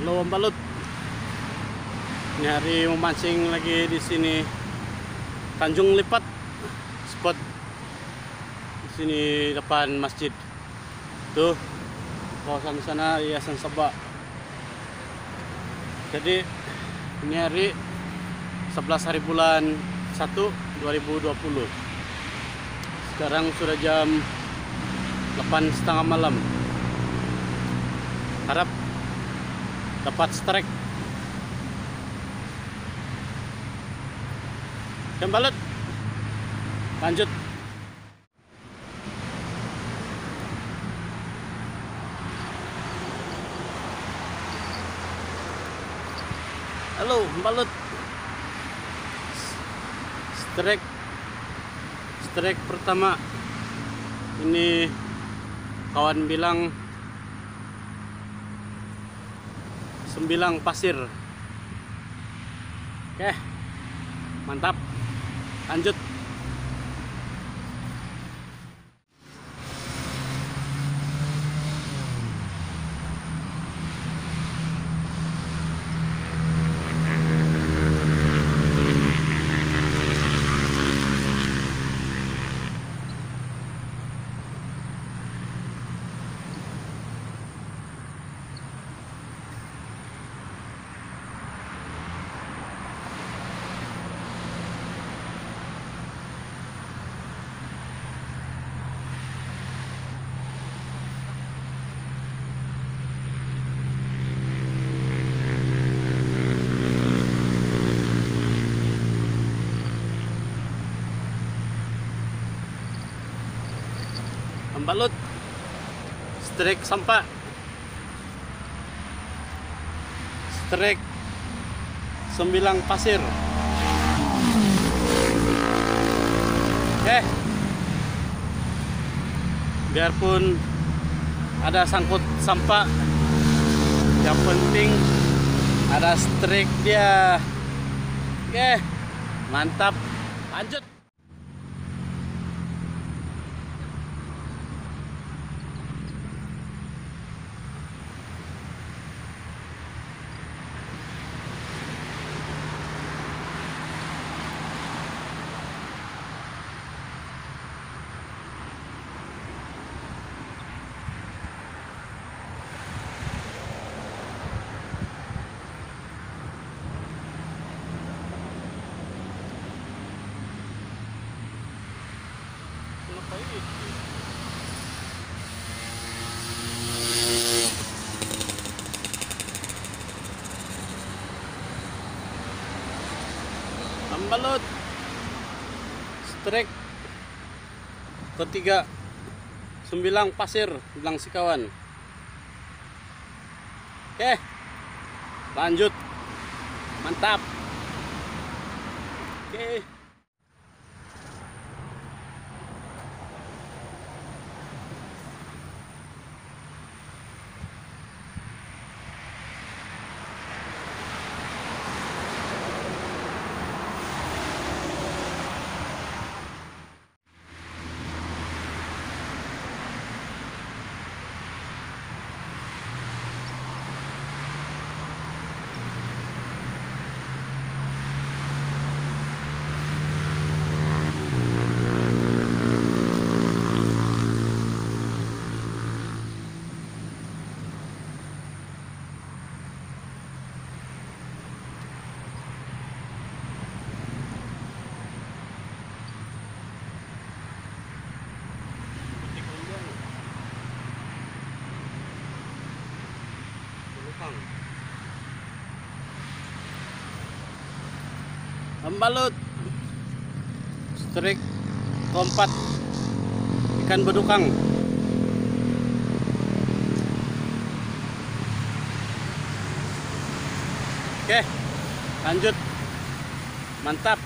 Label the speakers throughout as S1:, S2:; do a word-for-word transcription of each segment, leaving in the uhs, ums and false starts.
S1: Halo Om Balut. Ini hari memancing lagi di sini Tanjung Lipat, spot di sini depan masjid. Tuh kawasan sana Yayasan Sabah. Jadi ini hari sebelas hari bulan satu dua ribu dua puluh. Sekarang sudah jam delapan setengah malam. Harap dapat strike. Om Balut, lanjut. Halo Om Balut. Strike strike pertama ini kawan bilang sembilang pasir. Oke, mantap, lanjut. Om Balut, strike sampah, strike sembilang pasir. Oke, biarpun ada sangkut sampah, yang penting ada strike dia. Oke, mantap, lanjut. Om Balut, strike ketiga sembilang pasir, bilang si kawan. Oke, lanjut, mantap. Oke. Om Balut, strike keempat ikan bedukang. Oke, lanjut, mantap.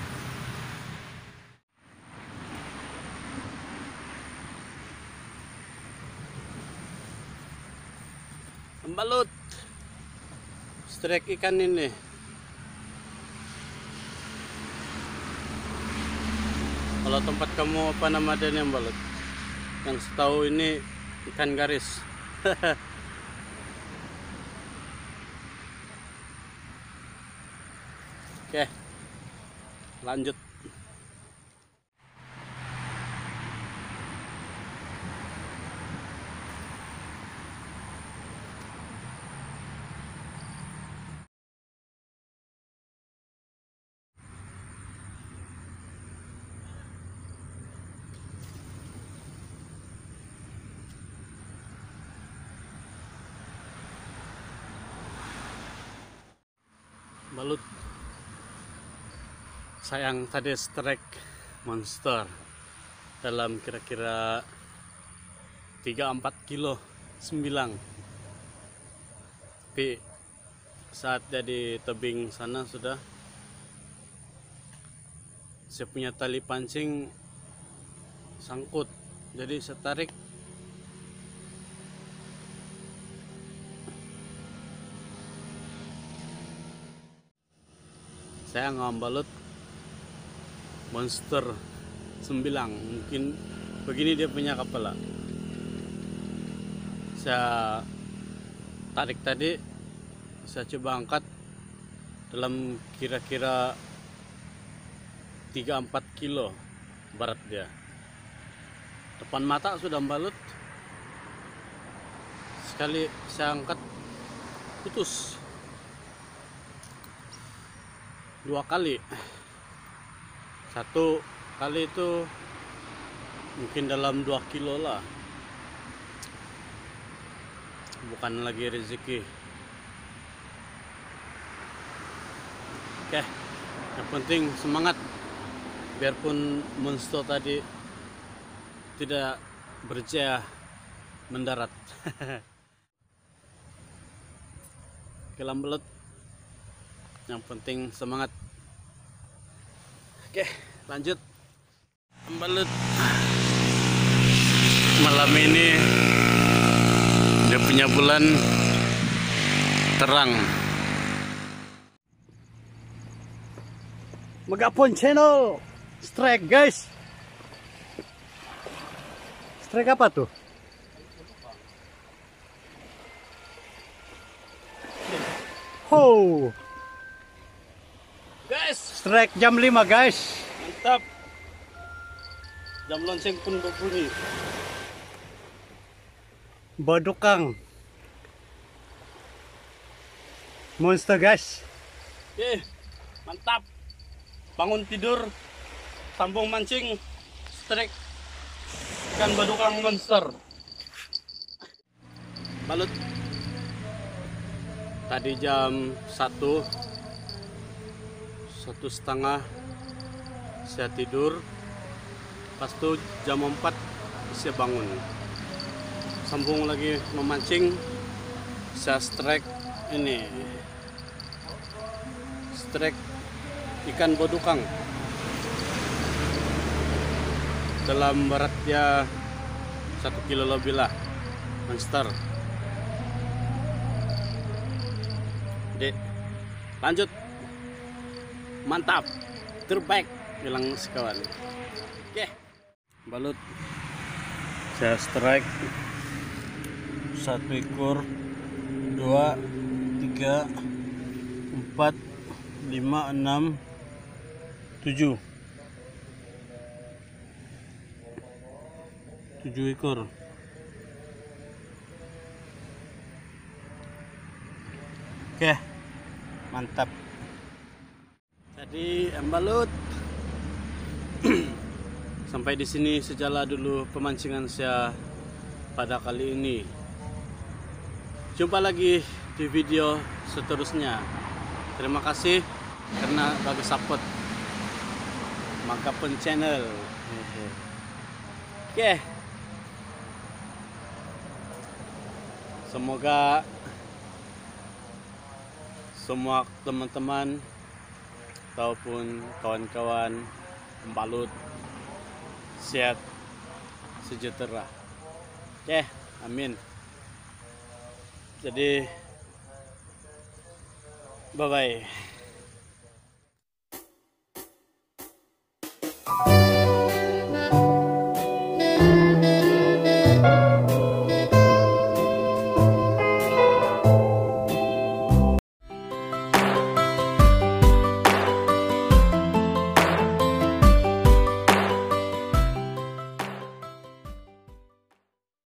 S1: Om Balut, strike ikan ini. Kalau tempat kamu apa nama dia Om Balut? Yang setahu ini ikan garis. Oke, lanjut. Balut. Sayang tadi strike monster dalam kira-kira tiga sampai empat kilo sembilang. Tapi saat jadi tebing sana sudah saya punya tali pancing sangkut, jadi saya tarik. Saya ngambalut monster sembilang, mungkin begini dia punya kepala. Saya tarik tadi, saya coba angkat dalam kira-kira tiga sampai empat kilo berat dia. Depan mata sudah membalut, sekali saya angkat putus. Dua kali, satu kali itu mungkin dalam dua kilo lah, bukan lagi rezeki. Oke, yang penting semangat, biarpun monster tadi tidak berjaya mendarat. Kelam belut, yang penting semangat. Oke, lanjut. Embalut malam ini dia punya bulan terang. Megapon channel strike guys. Strike apa tuh? Ho, guys, strike jam lima guys. Mantap. Jam lonceng pun berbunyi. Badukang monster guys. Oke, mantap. Bangun tidur, sambung mancing, strike ikan badukang monster. Balut. Tadi jam satu, satu setengah saya tidur. Pas itu jam empat saya bangun, sambung lagi memancing. Saya strike ini, strike ikan badukang dalam beratnya satu kilo lebih lah, monster. Jadi lanjut, mantap, terbaik, bilang sekawan. Oke, balut saya strike satu ekor, dua, tiga, empat, lima, enam, tujuh, tujuh ekor. Oke, mantap. Jadi embalut. Sampai di sini sejala dulu pemancingan saya pada kali ini. Jumpa lagi di video seterusnya. Terima kasih karena bagi support Megapon channel. Oke, semoga semua teman-teman ataupun kawan-kawan pembalut sehat sejahtera. Oke, amin. Jadi bye bye.